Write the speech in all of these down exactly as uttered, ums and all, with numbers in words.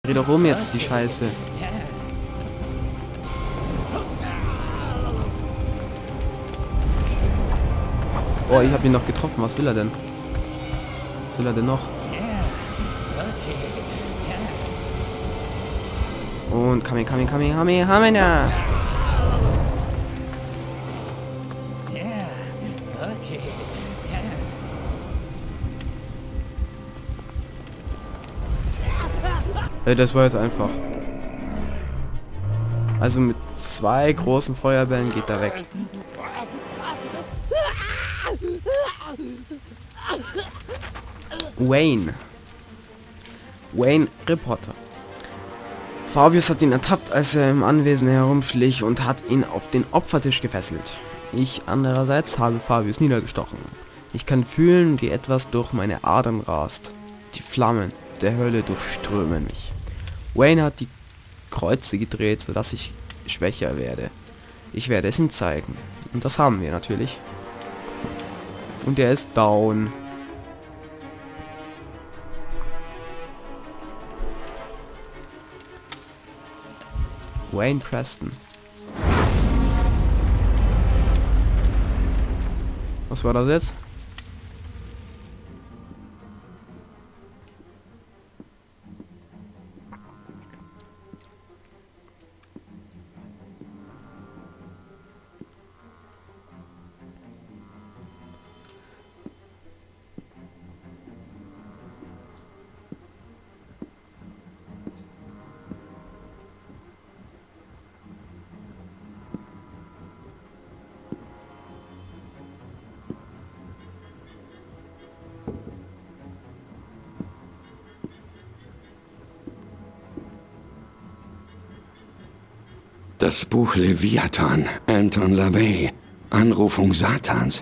Dreh doch um jetzt, die Scheiße. Oh, ich habe ihn noch getroffen. Was will er denn? Was will er denn noch? Und Kame, Kame, Kame, Kame, Kame, das war jetzt einfach. Also mit zwei großen Feuerbällen geht er weg. Wayne. Wayne Reporter. Fabius hat ihn ertappt, als er im Anwesen herumschlich und hat ihn auf den Opfertisch gefesselt. Ich andererseits habe Fabius niedergestochen. Ich kann fühlen, wie etwas durch meine Adern rast. Die Flammen der Hölle durchströmen mich. Wayne hat die Kreuze gedreht, sodass ich schwächer werde. Ich werde es ihm zeigen. Und das haben wir natürlich. Und er ist down. Wayne Preston. Was war das jetzt? Das Buch Leviathan, Anton LaVey, Anrufung Satans.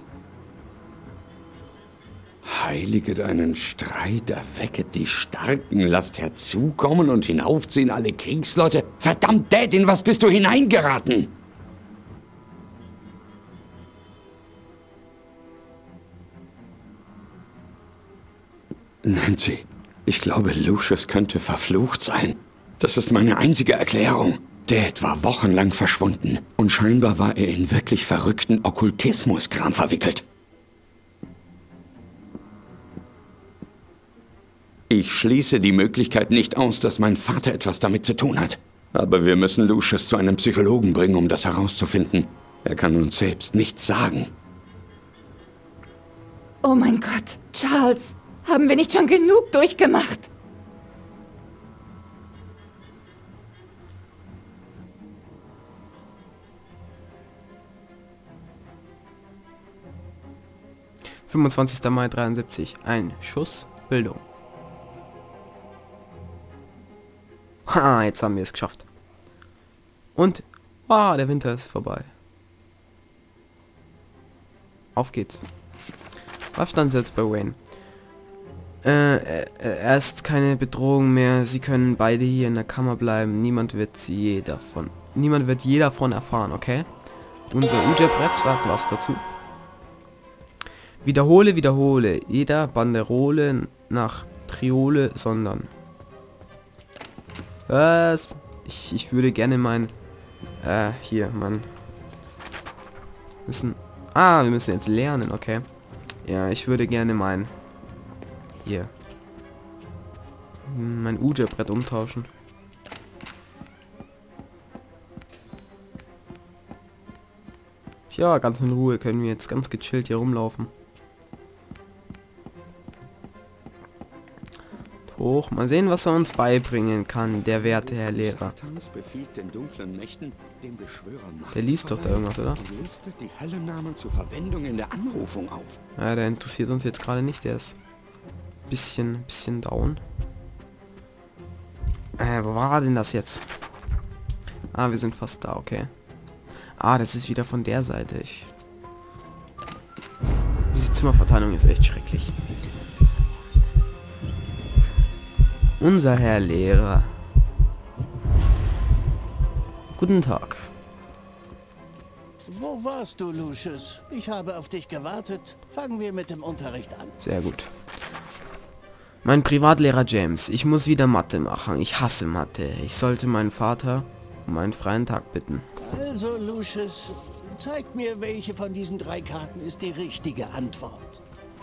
Heilige deinen Streit, erwecket die Starken, lasst herzukommen und hinaufziehen alle Kriegsleute. Verdammt, Dad, in was bist du hineingeraten? Nancy, ich glaube, Lucius könnte verflucht sein. Das ist meine einzige Erklärung. Dad war wochenlang verschwunden und scheinbar war er in wirklich verrückten Okkultismuskram verwickelt. Ich schließe die Möglichkeit nicht aus, dass mein Vater etwas damit zu tun hat. Aber wir müssen Lucius zu einem Psychologen bringen, um das herauszufinden. Er kann uns selbst nichts sagen. Oh mein Gott, Charles, haben wir nicht schon genug durchgemacht? fünfundzwanzigster Mai dreiundsiebzig. Ein Schuss Bildung. Ha, jetzt haben wir es geschafft. Und, ah, der Winter ist vorbei. Auf geht's. Was stand jetzt bei Wayne? Äh, er ist keine Bedrohung mehr. Sie können beide hier in der Kammer bleiben. Niemand wird sie je davon. Niemand wird je davon erfahren, okay? Unser Ouija-Brett sagt was dazu. Wiederhole, wiederhole. Jeder Banderole nach Triole, sondern. Was? Ich, ich würde gerne mein... Äh, hier, mein... Müssen... Ah, wir müssen jetzt lernen, okay. Ja, ich würde gerne mein... Hier. Mein Ouija-Brett umtauschen. Ja, ganz in Ruhe können wir jetzt ganz gechillt hier rumlaufen. Hoch. Mal sehen, was er uns beibringen kann, der werte Herr Lehrer. Der liest doch da irgendwas, oder? Die Höllennamen zur Verwendung in der Anrufung auf. Ja, der interessiert uns jetzt gerade nicht. Der ist bisschen, bisschen down. Äh, wo war denn das jetzt? Ah, wir sind fast da, okay. Ah, das ist wieder von der Seite. Ich... Diese Zimmerverteilung ist echt schrecklich. Unser Herr Lehrer. Guten Tag. Wo warst du, Lucius? Ich habe auf dich gewartet. Fangen wir mit dem Unterricht an. Sehr gut. Mein Privatlehrer James, ich muss wieder Mathe machen. Ich hasse Mathe. Ich sollte meinen Vater um einen freien Tag bitten. Also, Lucius, zeig mir, welche von diesen drei Karten ist die richtige Antwort.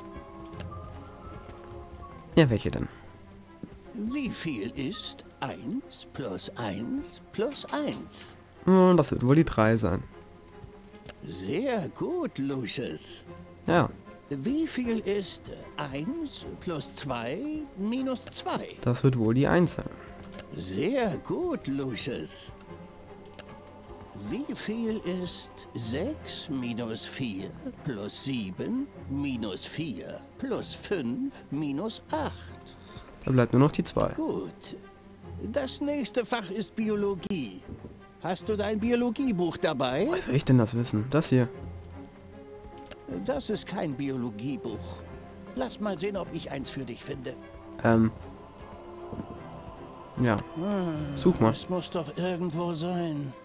Ja, welche denn? Wie viel ist eins plus eins plus eins? Oh, das wird wohl die drei sein. Sehr gut, Lucius. Ja, Wie viel ist eins plus zwei minus zwei? das wird wohl die eins sein. Sehr gut, Lucius. Wie viel ist sechs minus vier plus sieben minus vier plus fünf minus acht? Da bleibt nur noch die zwei. Gut. Das nächste Fach ist Biologie. Hast du dein Biologiebuch dabei? Woher soll ich denn das wissen? Das hier. Das ist kein Biologiebuch. Lass mal sehen, ob ich eins für dich finde. Ähm. Ja. Such mal. Es muss doch irgendwo sein.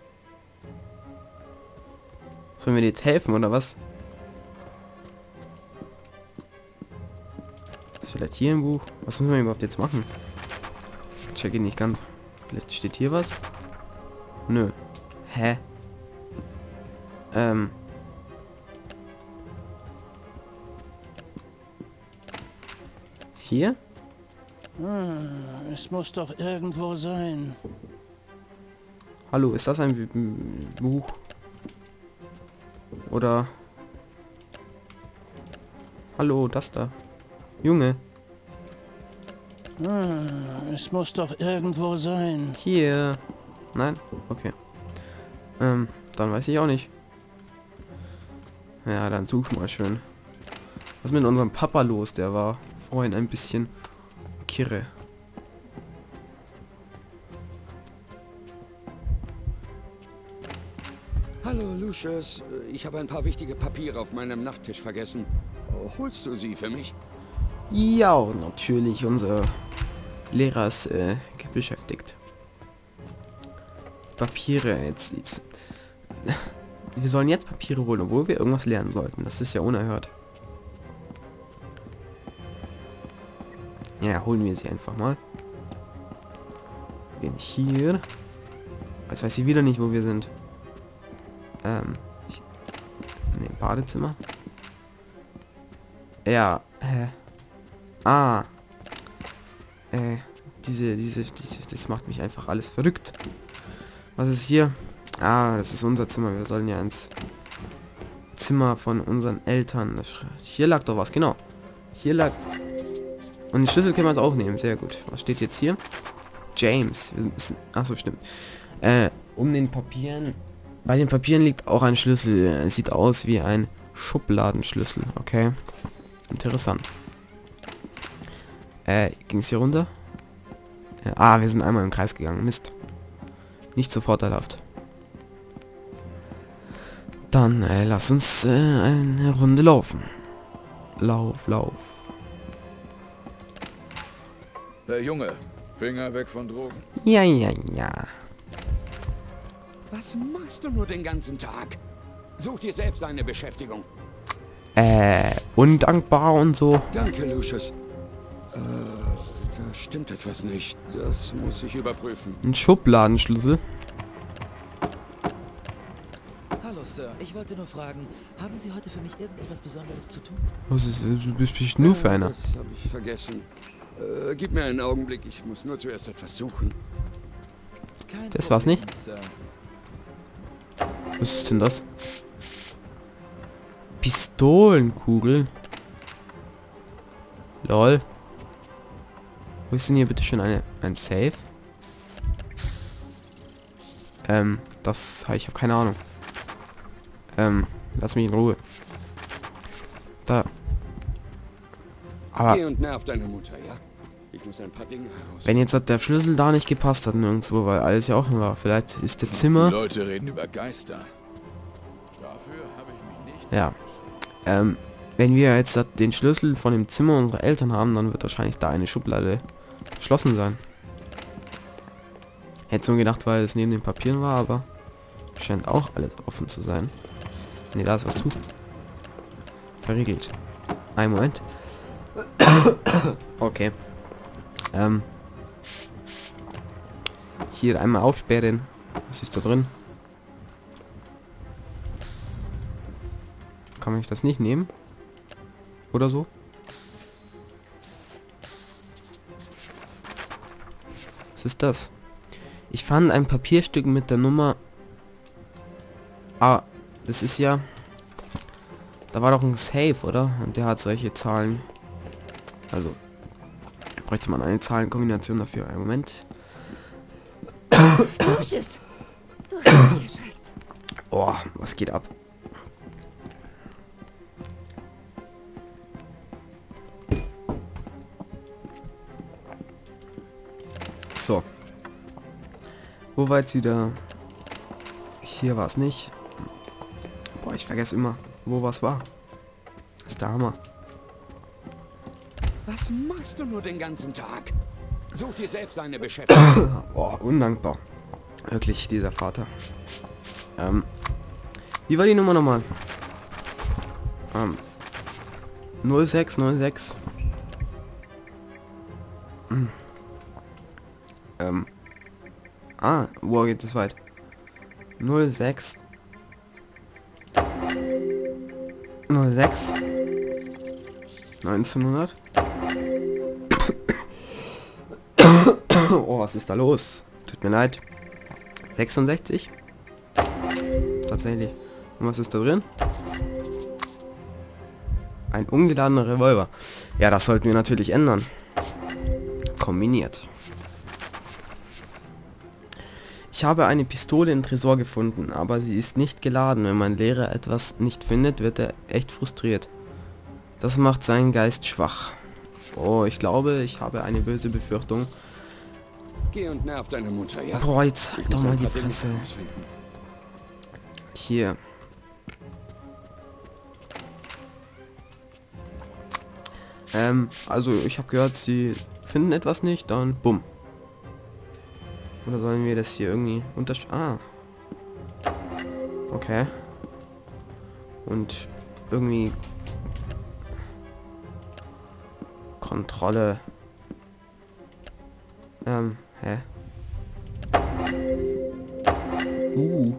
Sollen wir dir jetzt helfen, oder was? Ist vielleicht hier im Buch? Was müssen wir überhaupt jetzt machen? Check ihn nicht ganz. Vielleicht steht hier was? Nö. Hä? Ähm. Hier? Ah, es muss doch irgendwo sein. Hallo, ist das ein B- B- Buch? Oder... Hallo, das da. Junge, Ah, es muss doch irgendwo sein. hier. Nein? Okay. Ähm, dann weiß ich auch nicht. Ja, dann such mal schön. Was ist mit unserem Papa los? Der war vorhin ein bisschen kirre. Hallo, Lucius. Ich habe ein paar wichtige Papiere auf meinem Nachttisch vergessen. Holst du sie für mich? Ja, natürlich. Unser Lehrer ist äh, beschäftigt. Papiere jetzt, jetzt. Wir sollen jetzt Papiere holen, obwohl wir irgendwas lernen sollten. Das ist ja unerhört. Ja, holen wir sie einfach mal. Gehen hier. Jetzt weiß ich wieder nicht, wo wir sind. Ähm. Ich, ne, Badezimmer. Ja, hä? Ah. Äh, diese, diese, diese, das macht mich einfach alles verrückt. Was ist hier? Ah, das ist unser Zimmer. Wir sollen ja ins Zimmer von unseren Eltern. Das, hier lag doch was, genau. Hier lag... Und den Schlüssel können wir also auch nehmen. Sehr gut. Was steht jetzt hier? James. Wir müssen... Achso, stimmt. Äh, um den Papieren... Bei den Papieren liegt auch ein Schlüssel. Es sieht aus wie ein Schubladenschlüssel. Okay. Interessant. Äh, ging es hier runter? Äh, ah, wir sind einmal im Kreis gegangen. Mist. Nicht so vorteilhaft. Dann äh, lass uns äh, eine Runde laufen. Lauf, lauf. Hey Junge, Finger weg von Drogen. Ja, ja, ja. Was machst du nur den ganzen Tag? Such dir selbst eine Beschäftigung. Äh, undankbar und so. Danke, Lucius. Äh, da stimmt etwas nicht. Das muss ich überprüfen. Ein Schubladenschlüssel. Hallo Sir, ich wollte nur fragen, haben Sie heute für mich irgendetwas Besonderes zu tun? Was ist, du bist bestimmt nur für einer. Das habe ich vergessen. Äh, gib mir einen Augenblick. Ich muss nur zuerst etwas suchen. Kein Das war's nicht? Problem, Sir. Was ist denn das? Pistolenkugeln. Lol. Wo ist denn hier bitte schon eine ein Safe? Ähm, das ich habe keine Ahnung. Ähm, lass mich in Ruhe. Da. Aber Geh und nerv deine Mutter, ja? Ich muss ein paar Dinge heraus. wenn jetzt der Schlüssel da nicht gepasst hat nirgendwo, weil alles ja offen war, vielleicht ist der Zimmer. Die Leute reden über Geister. Dafür habe ich mich nicht... Ja. Ähm, wenn wir jetzt den Schlüssel von dem Zimmer unserer Eltern haben, dann wird wahrscheinlich da eine Schublade verschlossen sein. Hätte so gedacht, weil es neben den Papieren war, aber scheint auch alles offen zu sein. Ne, da ist was zu. Verriegelt. Ein Moment. Okay. Ähm. Hier einmal aufsperren. Was ist da drin? Kann ich das nicht nehmen? Oder so? Was ist das? Ich fand ein Papierstück mit der Nummer... Ah, das ist ja... Da war doch ein Safe, oder? Und der hat solche Zahlen. Also... Bräuchte man eine Zahlenkombination dafür. Einen Moment. Lucius! Du hast mich erschreckt. Oh, was geht ab? So. Wo war jetzt wieder... Hier war es nicht. Boah, ich vergesse immer, wo was war. Das ist der Hammer. Was machst du nur den ganzen Tag? Such dir selbst eine Beschäftigung. Boah, undankbar. Wirklich, dieser Vater. Ähm. Wie war die Nummer nochmal? Ähm. null sechs null sechs. Hm. Ähm. Ah, wo geht es weit? null sechs null sechs neunzehnhundert. Oh, was ist da los? Tut mir leid. sechsundsechzig. Tatsächlich. Und was ist da drin? Ein ungeladener Revolver. Ja, das sollten wir natürlich ändern. Kombiniert. Ich habe eine Pistole im Tresor gefunden, aber sie ist nicht geladen. Wenn mein Lehrer etwas nicht findet, wird er echt frustriert. Das macht seinen Geist schwach. Oh, ich glaube, ich habe eine böse Befürchtung. Geh und nerv deine Mutter, ja? Boah, jetzt halt Ich doch muss mal ein die paar Dinge Fresse. herausfinden. Hier. Ähm, also ich habe gehört, sie finden etwas nicht, dann bumm. Oder sollen wir das hier irgendwie untersch... Ah. Okay. Und irgendwie... Kontrolle. Ähm, hä? Uh.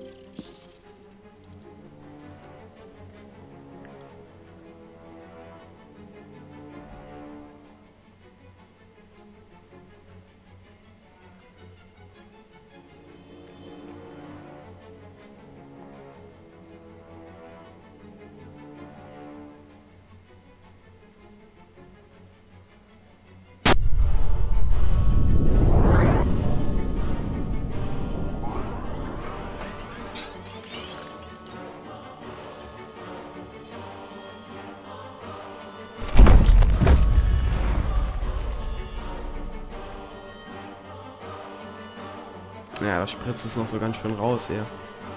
Ja, das spritzt es noch so ganz schön raus hier.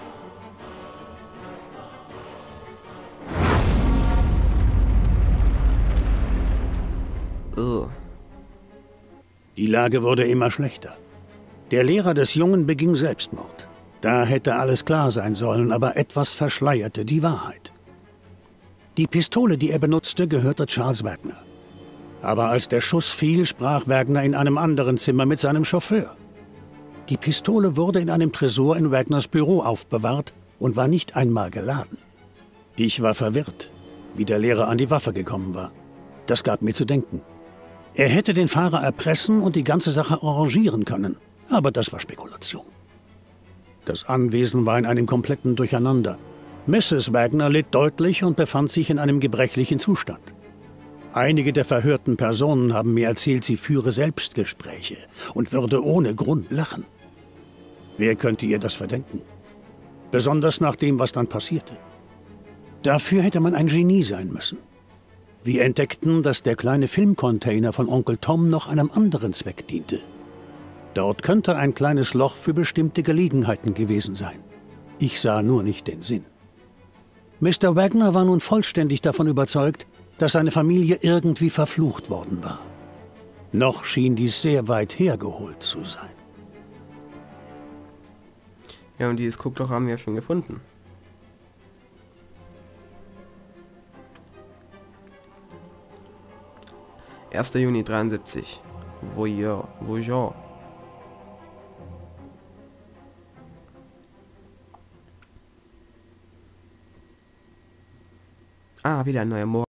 Ugh. Die Lage wurde immer schlechter. Der Lehrer des Jungen beging Selbstmord. Da hätte alles klar sein sollen, aber etwas verschleierte die Wahrheit. Die Pistole, die er benutzte, gehörte Charles Wagner. Aber als der Schuss fiel, sprach Wagner in einem anderen Zimmer mit seinem Chauffeur. Die Pistole wurde in einem Tresor in Wagners Büro aufbewahrt und war nicht einmal geladen. Ich war verwirrt, wie der Lehrer an die Waffe gekommen war. Das gab mir zu denken. Er hätte den Fahrer erpressen und die ganze Sache arrangieren können, aber das war Spekulation. Das Anwesen war in einem kompletten Durcheinander. Misses Wagner litt deutlich und befand sich in einem gebrechlichen Zustand. Einige der verhörten Personen haben mir erzählt, sie führe Selbstgespräche und würde ohne Grund lachen. Wer könnte ihr das verdenken? Besonders nach dem, was dann passierte. Dafür hätte man ein Genie sein müssen. Wir entdeckten, dass der kleine Filmcontainer von Onkel Tom noch einem anderen Zweck diente. Dort könnte ein kleines Loch für bestimmte Gelegenheiten gewesen sein. Ich sah nur nicht den Sinn. Mister Wagner war nun vollständig davon überzeugt, dass seine Familie irgendwie verflucht worden war. Noch schien dies sehr weit hergeholt zu sein. Ja, und dieses Guckloch haben wir ja schon gefunden. erster Juni dreiundsiebzig. Voyeur. Voyeur. Ah, wieder ein neuer Morgen.